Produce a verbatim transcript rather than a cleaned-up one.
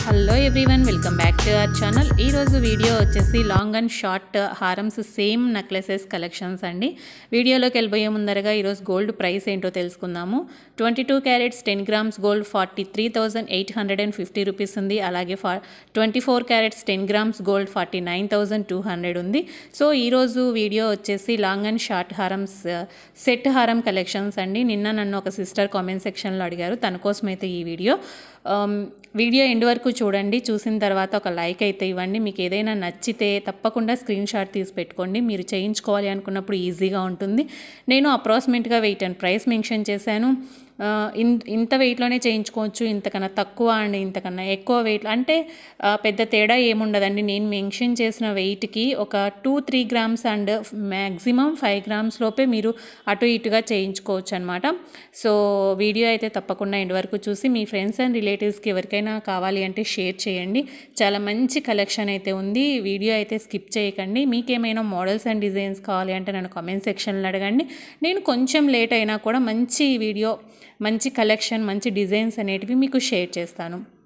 Hello everyone, welcome back to our channel. ఈరోజు video వచ్చేసి long and short హారమ్స్ same necklaces collections అండి. వీడియోలోకి వెళ్ళిపోయే ముందరగా ఈరోజు గోల్డ్ ప్రైస్ ఏంటో తెలుసుకుందాము. Twenty two carats ten grams gold forty three thousand eight hundred and fifty rupees ఉంది. అలాగే ఫా twenty four carats ten grams gold forty nine thousand two hundred ఉంది. సో ఈరోజు వీడియో వచ్చేసి లాంగ్ అండ్ షార్ట్ హారమ్స్ set హారం collections అండి. నిన్న నన్ను ఒక సిస్టర్ కామెంట్ సెక్షన్లో అడిగారు, తన కోసం అయితే ఈ వీడియో. వీడియో ఎండ్ వరకు చూడండి. చూసిన తర్వాత ఒక లైక్ అయితే ఇవ్వండి. మీకు ఏదైనా నచ్చితే తప్పకుండా స్క్రీన్ షాట్ తీసి పెట్టుకోండి. మీరు చేయించుకోవాలి అనుకున్నప్పుడు ఈజీగా ఉంటుంది. నేను అప్రాక్సిమేట్గా వెయిట్ అండ్ ప్రైస్ మెన్షన్ చేశాను. ఇంత వెయిట్లోనే చేయించుకోవచ్చు, ఇంతకన్నా తక్కువ అండి ఇంతకన్నా ఎక్కువ వెయిట్ అంటే పెద్ద తేడా ఏముండదండి. నేను మెన్షన్ చేసిన వెయిట్కి ఒక two three grams and maximum five grams లోపే మీరు అటు ఇటుగా చేయించుకోవచ్చు అనమాట. సో వీడియో అయితే తప్పకుండా ఎండ్ వరకు చూసి మీ ఫ్రెండ్స్ అండ్ రిలేటివ్స్కి ఎవరికైనా కావాలి అంటే షేర్ చేయండి. చాలా మంచి కలెక్షన్ అయితే ఉంది. వీడియో అయితే స్కిప్ చేయకండి. మీకేమైనా మోడల్స్ అండ్ డిజైన్స్ కావాలి అంటే నన్ను కామెంట్ సెక్షన్లో అడగండి. నేను కొంచెం లేట్ అయినా కూడా మంచి వీడియో, మంచి కలెక్షన్, మంచి డిజైన్స్ అనేటివి మీకు షేర్ చేస్తాను.